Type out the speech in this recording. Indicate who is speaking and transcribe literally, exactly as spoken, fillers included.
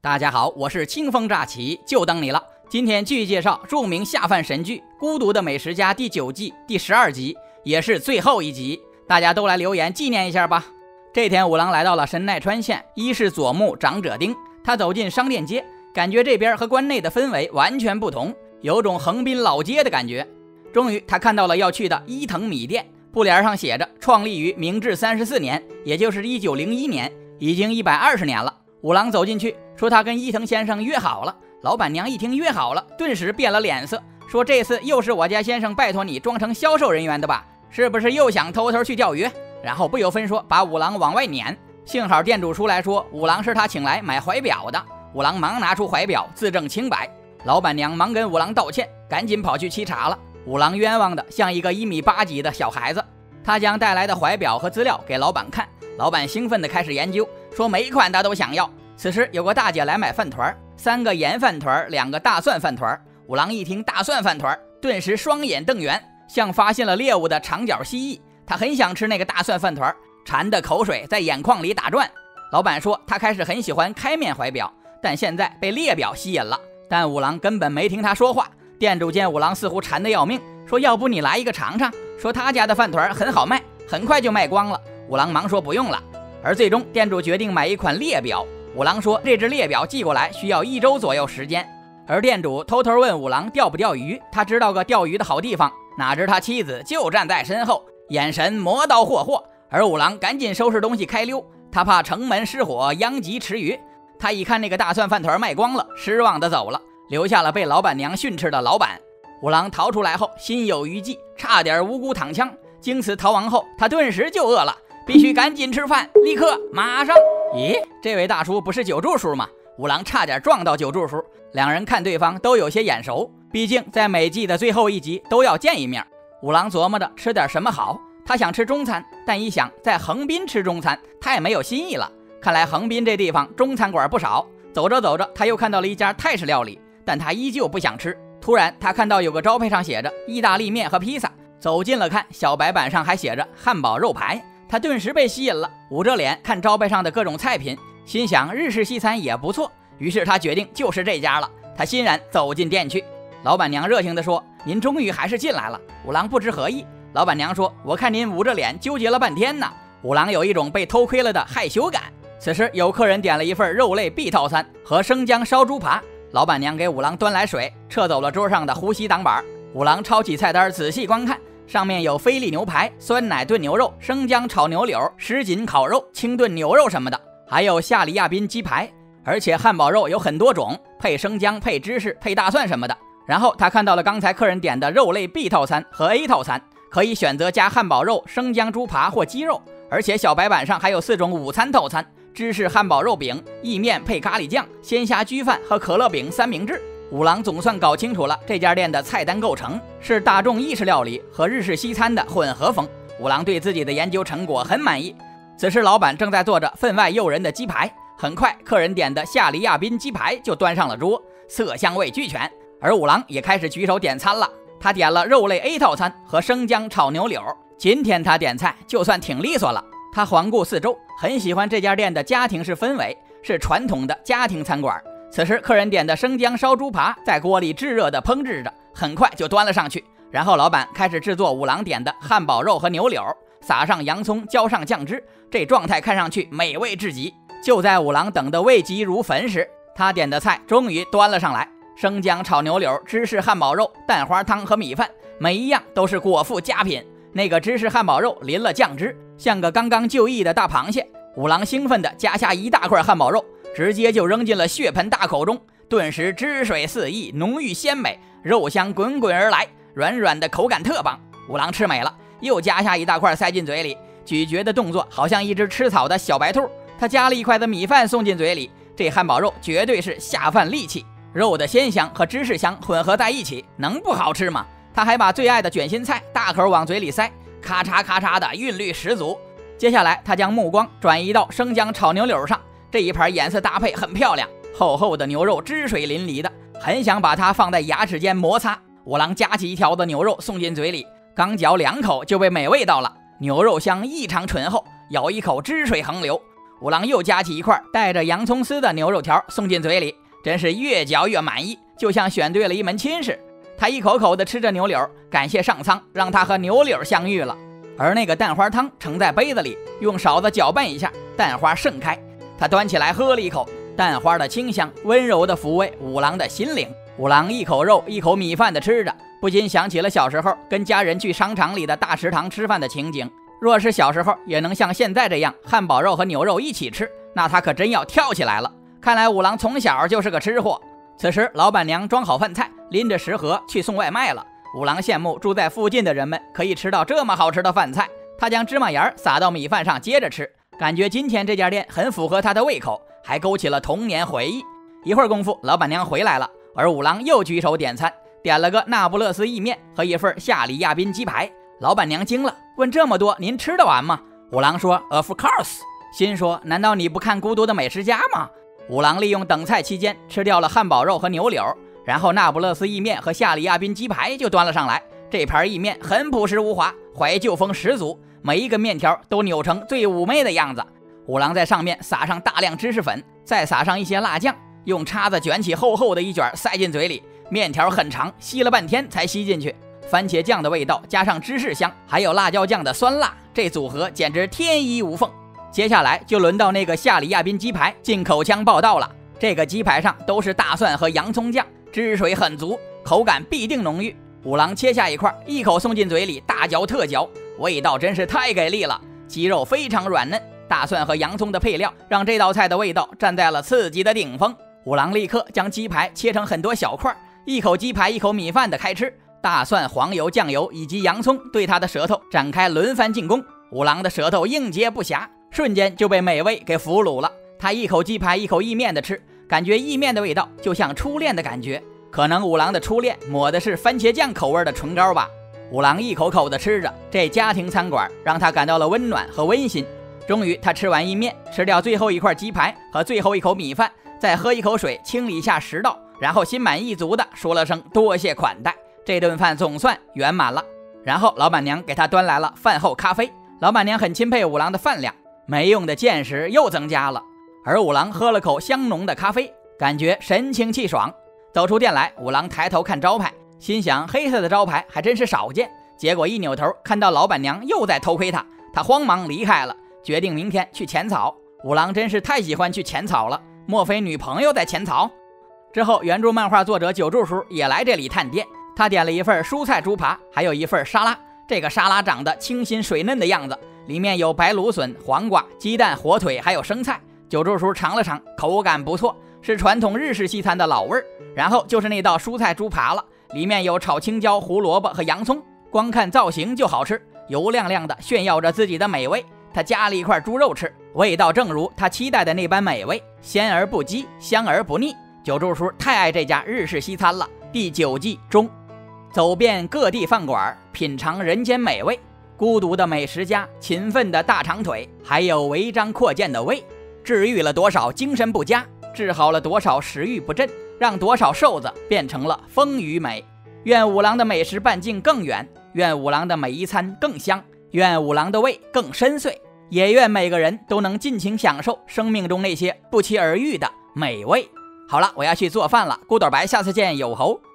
Speaker 1: 大家好，我是清风乍起，就等你了。今天继续介绍著名下饭神剧《孤独的美食家》第九季第十二集，也是最后一集，大家都来留言纪念一下吧。这天五郎来到了神奈川县伊势佐木长者町，他走进商店街，感觉这边和关内的氛围完全不同，有种横滨老街的感觉。终于他看到了要去的伊藤米店，布帘上写着创立于明治三十四年，也就是一九零一年，已经一百二十年了。五郎走进去说他跟伊藤先生约好了，老板娘一听约好了，顿时变了脸色，说这次又是我家先生拜托你装成销售人员的吧，是不是又想偷偷去钓鱼？然后不由分说把五郎往外撵。幸好店主出来说五郎是他请来买怀表的，五郎忙拿出怀表自证清白。老板娘忙跟五郎道歉，赶紧跑去沏茶了。五郎冤枉的像一个一米八几的小孩子，他将带来的怀表和资料给老板看，老板兴奋地开始研究，说每一款他都想要。此时有个大姐来买饭团，三个盐饭团，两个大蒜饭团。五郎一听大蒜饭团，顿时双眼瞪圆，像发现了猎物的长脚蜥蜴，他很想吃那个大蒜饭团，馋的口水在眼眶里打转。老板说他开始很喜欢开面怀表，但现在被列表吸引了，但五郎根本没听他说话。店主见五郎似乎馋得要命，说要不你来一个尝尝，说他家的饭团很好卖，很快就卖光了。五郎忙说不用了。而最终店主决定买一款列表，五郎说这只列表寄过来需要一周左右时间。而店主偷偷问五郎钓不钓鱼，他知道个钓鱼的好地方，哪知他妻子就站在身后，眼神磨刀霍霍。而五郎赶紧收拾东西开溜，他怕城门失火殃及池鱼。他一看那个大蒜饭团卖光了，失望的走了，留下了被老板娘训斥的老板。五郎逃出来后心有余悸，差点无辜躺枪。经此逃亡后，他顿时就饿了，必须赶紧吃饭，立刻马上。咦，这位大叔不是九柱叔吗？五郎差点撞到九柱叔，两人看对方都有些眼熟，毕竟在每季的最后一集都要见一面。五郎琢磨着吃点什么好，他想吃中餐，但一想在横滨吃中餐太没有新意了。看来横滨这地方中餐馆不少。走着走着，他又看到了一家泰式料理，但他依旧不想吃。突然他看到有个招牌上写着意大利面和披萨，走近了看，小白板上还写着汉堡肉排，他顿时被吸引了，捂着脸看招牌上的各种菜品，心想日式西餐也不错，于是他决定就是这家了。他欣然走进店去，老板娘热情地说您终于还是进来了。五郎不知何意，老板娘说我看您捂着脸纠结了半天呢。五郎有一种被偷窥了的害羞感。此时有客人点了一份肉类 B 套餐和生姜烧猪扒，老板娘给五郎端来水，撤走了桌上的呼吸挡板。五郎抄起菜单仔细观看，上面有菲力牛排、酸奶炖牛肉、生姜炒牛柳、什锦烤肉、清炖牛肉什么的，还有夏里亚宾鸡排，而且汉堡肉有很多种，配生姜、配芝士、配大蒜什么的。然后他看到了刚才客人点的肉类 B 套餐和 A 套餐，可以选择加汉堡肉、生姜猪扒或鸡肉，而且小白板上还有四种午餐套餐，芝士汉堡肉饼、意面配咖喱酱、鲜虾焗饭和可乐饼三明治。五郎总算搞清楚了这家店的菜单构成，是大众意式料理和日式西餐的混合风。五郎对自己的研究成果很满意。此时老板正在做着分外诱人的鸡排，很快客人点的夏里亚宾鸡排就端上了桌，色香味俱全。而五郎也开始举手点餐了，他点了肉类 A 套餐和生姜炒牛柳。今天他点菜就算挺利索了。他环顾四周，很喜欢这家店的家庭式氛围，是传统的家庭餐馆。此时客人点的生姜烧猪扒在锅里炙热的烹制着，很快就端了上去。然后老板开始制作五郎点的汉堡肉和牛柳，撒上洋葱，浇上酱汁，这状态看上去美味至极。就在五郎等得胃急如焚时，他点的菜终于端了上来，生姜炒牛柳、芝士汉堡肉、蛋花汤和米饭，每一样都是果腹佳品。那个芝士汉堡肉淋了酱汁，像个刚刚就义的大螃蟹。五郎兴奋地夹下一大块汉堡肉，直接就扔进了血盆大口中，顿时汁水四溢，浓郁鲜美，肉香滚滚而来，软软的口感特棒。五郎吃美了，又夹下一大块塞进嘴里，咀嚼的动作好像一只吃草的小白兔。他夹了一块的米饭送进嘴里，这汉堡肉绝对是下饭利器，肉的鲜香和芝士香混合在一起，能不好吃吗？他还把最爱的卷心菜大口往嘴里塞，咔嚓咔嚓的韵律十足。接下来他将目光转移到生姜炒牛柳上，这一盘颜色搭配很漂亮，厚厚的牛肉汁水淋漓的，很想把它放在牙齿间摩擦。五郎夹起一条的牛肉送进嘴里，刚嚼两口就被美味到了，牛肉香异常醇厚，咬一口汁水横流。 五郎又夹起一块带着洋葱丝的牛肉条送进嘴里，真是越嚼越满意，就像选对了一门亲事。他一口口地吃着牛柳，感谢上苍让他和牛柳相遇了。而那个蛋花汤盛在杯子里，用勺子搅拌一下，蛋花盛开。他端起来喝了一口，蛋花的清香温柔地抚慰五郎的心灵。五郎一口肉一口米饭地吃着，不禁想起了小时候跟家人去商场里的大食堂吃饭的情景。若是小时候也能像现在这样汉堡肉和牛肉一起吃，那他可真要跳起来了。看来五郎从小就是个吃货。此时老板娘装好饭菜，拎着食盒去送外卖了。五郎羡慕住在附近的人们可以吃到这么好吃的饭菜，他将芝麻盐撒到米饭上接着吃，感觉今天这家店很符合他的胃口，还勾起了童年回忆。一会儿功夫，老板娘回来了，而五郎又举手点餐，点了个那不勒斯意面和一份夏里亚宾鸡排。老板娘惊了，问这么多您吃得完吗？五郎说 Of course， 心说难道你不看孤独的美食家吗？五郎利用等菜期间吃掉了汉堡肉和牛柳，然后那不勒斯意面和夏里亚宾鸡排就端了上来。这盘意面很朴实无华，怀旧风十足，每一个面条都扭成最妩媚的样子。五郎在上面撒上大量芝士粉，再撒上一些辣酱，用叉子卷起厚厚的一卷塞进嘴里，面条很长，吸了半天才吸进去。番茄酱的味道加上芝士香，还有辣椒酱的酸辣，这组合简直天衣无缝。接下来就轮到那个夏里亚宾鸡排进口腔报道了。这个鸡排上都是大蒜和洋葱酱，汁水很足，口感必定浓郁。五郎切下一块，一口送进嘴里，大嚼特嚼，味道真是太给力了。鸡肉非常软嫩，大蒜和洋葱的配料让这道菜的味道站在了刺激的顶峰。五郎立刻将鸡排切成很多小块，一口鸡排一口米饭的开吃。大蒜、黄油、酱油以及洋葱对他的舌头展开轮番进攻，五郎的舌头应接不暇，瞬间就被美味给俘虏了。他一口鸡排一口意面的吃，感觉意面的味道就像初恋的感觉。可能五郎的初恋抹的是番茄酱口味的唇膏吧。五郎一口口的吃着，这家庭餐馆让他感到了温暖和温馨。终于他吃完意面，吃掉最后一块鸡排和最后一口米饭，再喝一口水清理一下食道，然后心满意足的说了声多谢款待。这顿饭总算圆满了。然后老板娘给他端来了饭后咖啡，老板娘很钦佩五郎的饭量，没用的见识又增加了。而五郎喝了口香浓的咖啡，感觉神清气爽。走出店来，五郎抬头看招牌，心想黑色的招牌还真是少见。结果一扭头看到老板娘又在偷窥他，他慌忙离开了，决定明天去浅草。五郎真是太喜欢去浅草了，莫非女朋友在浅草？之后原著漫画作者九柱叔也来这里探店，他点了一份蔬菜猪扒，还有一份沙拉。这个沙拉长得清新水嫩的样子，里面有白芦笋、黄瓜、鸡蛋、火腿还有生菜。九柱叔尝了尝，口感不错，是传统日式西餐的老味儿。然后就是那道蔬菜猪扒了，里面有炒青椒、胡萝卜和洋葱，光看造型就好吃，油亮亮的炫耀着自己的美味。他夹了一块猪肉吃，味道正如他期待的那般美味，鲜而不激，香而不腻。九柱叔太爱这家日式西餐了。第九季中，走遍各地饭馆，品尝人间美味，孤独的美食家，勤奋的大长腿，还有违章扩建的胃，治愈了多少精神不佳，治好了多少食欲不振，让多少瘦子变成了丰腴美。愿五郎的美食半径更远，愿五郎的每一餐更香，愿五郎的胃更深邃，也愿每个人都能尽情享受生命中那些不期而遇的美味。好了，我要去做饭了，古董白，下次见，有猴。